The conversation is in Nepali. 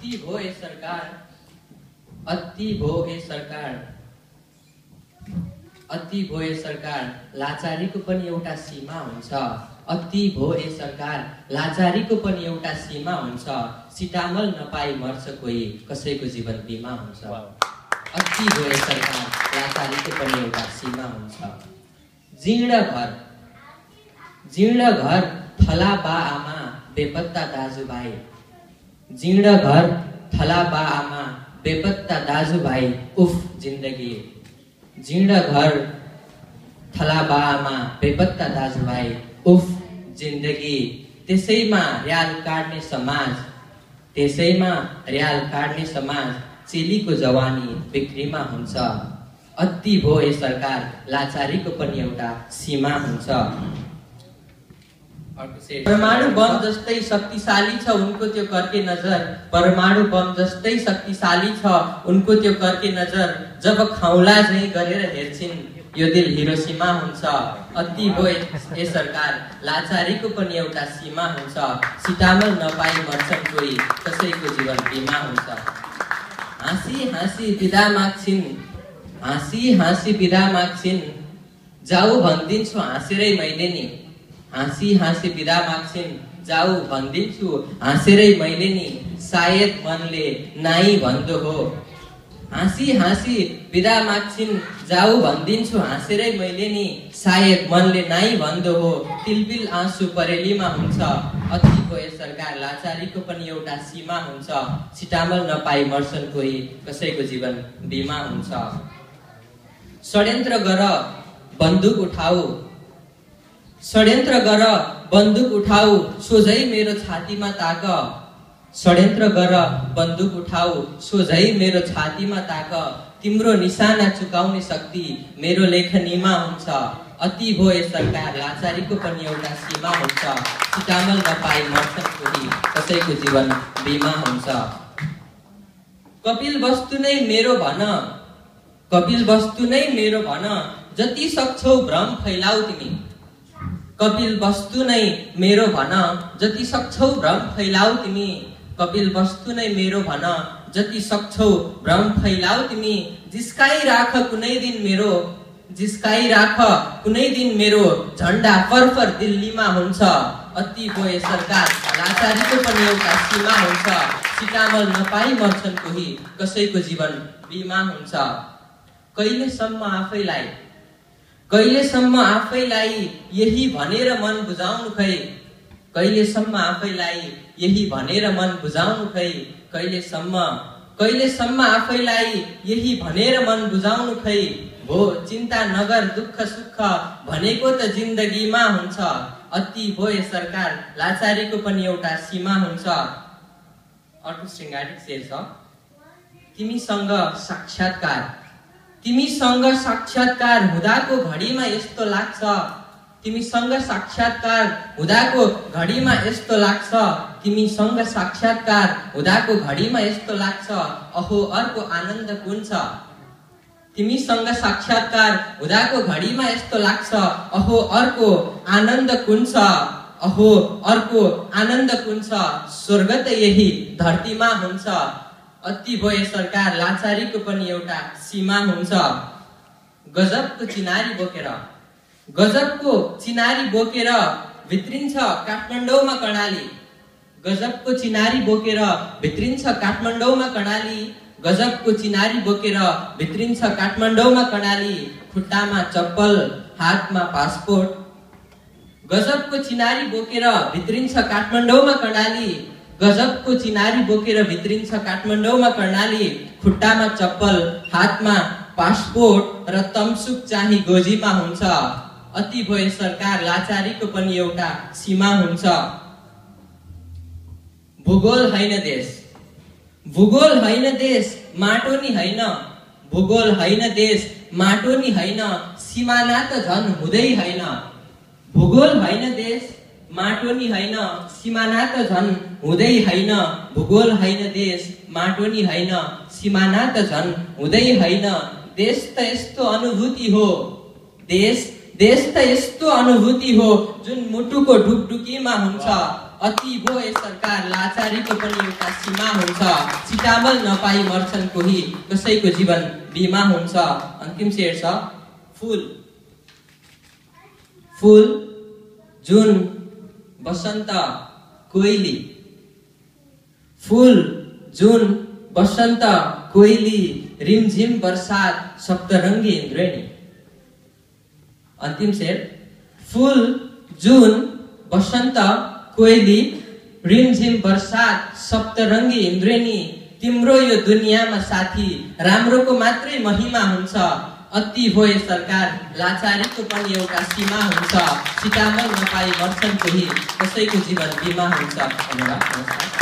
अति भो ए सरकार, अति भो ए सरकार, अति भो ए सरकार, लाचारीको पनि एउटा सीमा हुन्छ। अति भो ए सरकार, लाचारीको पनि एउटा सीमा हुन्छ। सिटामल नपाई मर्छ कोही, कसैको जीवन बिमा हुन्छ। अति भो ए सरकार, लाचारीको पनि एउटा सीमा हुन्छ। जीर्ण घर थला बा आमा, बेपत्ता दाजुभाइ। जीर्ण घर थला बा आमा, बेपत्ता दाजुभाइ, उफ जिन्दगी। जीर्ण घर थला बा आमा, बेपत्ता दाजुभाइ, उफ जिन्दगी। त्यसैमा र्याल काट्ने समाज, त्यसैमा र्याल काट्ने समाज, चेलीको जवानी बिक्रीमा हुन्छ। अति भो ए सरकार, लाचारीको पनि एउटा सीमा हुन्छ। परमाणु बम जस्तै शक्तिशाली छ उनको त्यो कर्के नजर। परमाणु बम जस्तै शक्तिशाली छ उनको त्यो कर्के नजर। जब खौला झै गरेर हेर्छिन् यो दिल हिरोसीमा हुन्छ। अति भो ए सरकार, लाचारीको पनि एउटा सीमा हुन्छ। सिटामल नपाई मर्छन् कोही, कसैको जीवन बिमा हुन्छ। हाँसी हाँसी बिदा माग्छिन्, हाँसी हाँसी बिदा माग्छिन्, जाऊ भनिदिन्छु हाँसेरै मैले नि। हाँसी हाँसी बिदा माग्छिन्, जाऊ भनिदिन्छु हाँसेरै मैले नि। सायद मनले नाइ भन्दो हो। हाँसी हाँसी बिदा माग्छिन्, जाऊ भनिदिन्छु हाँसेरै मैले नि। सायद मनले नाइ भन्दो हो। तिलबिल आँसु परेलीमा हुन्छ। अति भो ए सरकार, लाचारीको पनि एउटा सीमा हुन्छ। सिटामल नपाई मर्छन् कोही, कसैको जीवन बिमा हुन्छ। षड्यन्त्र गर बन्दुक उठाऊ, षड्यन्त्र गर बन्दुक उठाऊ, सोझै मेरो छातीमा ताक। षड्यन्त्र गर बन्दुक उठाऊ, सोझै मेरो छातीमा ताक। तिम्रो निशाना चुकाउने शक्ति मेरो लेखनीमा हुन्छ। अति भो ए सरकार, लाचारीको पनि एउटा सीमा हुन्छ। सिटामल नपाई मर्छन् कोही, कसैको जीवन बिमा हुन्छ। कपिल वस्तु नै मेरो भन, कपिल वस्तु नै मेरो भन, जति सक्छौ भ्रम फैलाऊ तिमी। कपिल वस्तु नै मेरो भन, जति सक्छौ भ्रम फैलाऊ तिमी। कपिल वस्तु नै मेरो भन, जति सक्छौ भ्रम फैलाऊ तिमी। जिस्काई राख कुनै दिन मेरो, जिस्काई राख कुनै दिन मेरो, झण्डा फरफर दिल्लीमा हुन्छ। अति भो ए सरकार, लाचारीको पनि एउटा सीमा हुन्छ। सिटामल नपाई मर्छन् कोही, कसैको जीवन बिमा हुन्छ। कहिलेसम्म आफैलाई, कहिलेसम्म आफैलाई यही भनेर मन बुझाउनु खै। कहिलेसम्म आफैलाई यही भनेर मन बुझाउनु खै। कहिलेसम्म, कहिलेसम्म आफैलाई यही भनेर मन बुझाउनु खै। भो चिन्ता नगर दुःख सुख भनेको त जिन्दगीमा हुन्छ। अति भो ए सरकार, लाचारीको पनि एउटा सीमा हुन्छ। अर्को शृङ्गारिक शेर छ। तिमीसँग साक्षात्कार, तिमीसँग साक्षात्कार हुँदाको घडीमा यस्तो लाग्छ। तिमीसँग साक्षात्कार हुँदाको घडीमा यस्तो लाग्छ। तिमीसँग साक्षात्कार हुँदाको घडीमा यस्तो लाग्छ। अहो अर्को आनन्द कुन छ। तिमीसँग साक्षात्कार हुँदाको घडीमा यस्तो लाग्छ। अहो अर्को आनन्द कुन छ। अहो अर्को आनन्द कुन छ। स्वर्ग त यही धरतीमा हुन्छ। अति भो ए सरकार, लाचारीको पनि एउटा सीमा हुन्छ। गजबको चिनारी बोकेर, गजबको चिनारी बोकेर भित्रिन्छ काठमाडौँमा कर्णाली। गजबको चिनारी बोकेर भित्रिन्छ काठमाडौँमा कर्णाली। गजबको चिनारी बोकेर भित्रिन्छ काठमाडौँमा कर्णाली। खुट्टामा चप्पल, हातमा पासपोर्ट। गजबको चिनारी बोकेर भित्रिन्छ काठमाडौँमा कर्णाली। गजबको चिनारी बोकेर भित्रिन्छ काठमाडौँमा कर्णाली। खुट्टामा चप्पल, हातमा पासपोर्ट र तमसुक चाहिँ गोजीमा हुन्छ। अति भो ए सरकार, लाचारीको पनि एउटा सीमा हुन्छ। भूगोल हैन देश, भूगोल हैन देश, माटो नि हैन। भूगोल हैन देश, माटो नि हैन, सिमाना त झन् हुँदै हैन। भूगोल हैन देश, माटो नि हैन, सिमाना त झन् हुँदै हैन। भूगोल हैन देश, माटो नि हैन, सिमाना त झन् हुँदै हैन। देश त यस्तो अनुभूति हो, देश, देश त यस्तो अनुभूति हो जुन मुटुको ढुकढुकीमा हुन्छ। अति भोए सरकार लाचारीको पनि एउटा सीमा हुन्छ। सिटामल नपाई मर्छन् कोही, कसैको जीवन बिमा हुन्छ। अन्तिम शेर छ फूल फूल जुन बसन्त कोइली, फूल जुन बसन्त कोइली, रिमझिम बरसात सप्तरङ्गी इन्द्रेणी। अन्तिम शेर फूल जुन बसन्त कोइली, रिमझिम बरसात सप्तरङ्गी इन्द्रेणी। तिम्रो यो दुनियाँमा साथी राम्रोको मात्रै महिमा हुन्छ। अति भोए सरकार लाचारीको पनि एउटा सीमा हुन्छ। सिटामल नपाई मर्छन् कोही, कसैको जीवन बिमा हुन्छ। धन्यवाद, नमस्कार।